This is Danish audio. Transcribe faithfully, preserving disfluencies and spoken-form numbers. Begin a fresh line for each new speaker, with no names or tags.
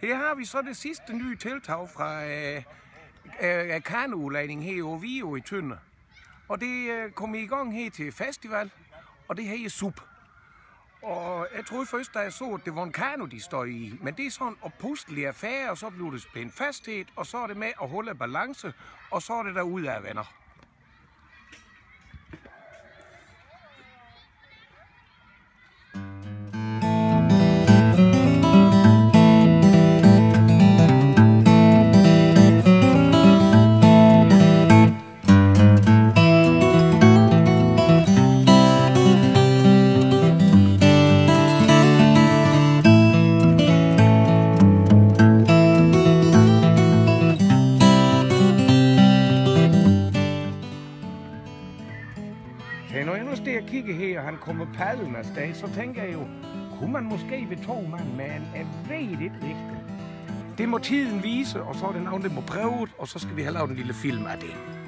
Her har vi så det sidste nye tiltag fra øh, øh, kanoudlejning her over Vigo i Tønder. Og det øh, kom i gang her til festival, og det her er S U P. Og jeg troede først, da jeg så, at det var en kano, de står i. Men det er sådan en oppustelig affære, og så bliver det spændt fasthed, og så er det med at holde balance, og så er det derude af, venner. Når jeg nu står og kigger her, og han kommer padlen afsted, så tænker jeg jo, kunne man måske ved to mand, men jeg ved ikke rigtigt. Det må tiden vise, og så er det nogen, der må prøve det, og så skal vi have lavet en lille film af det.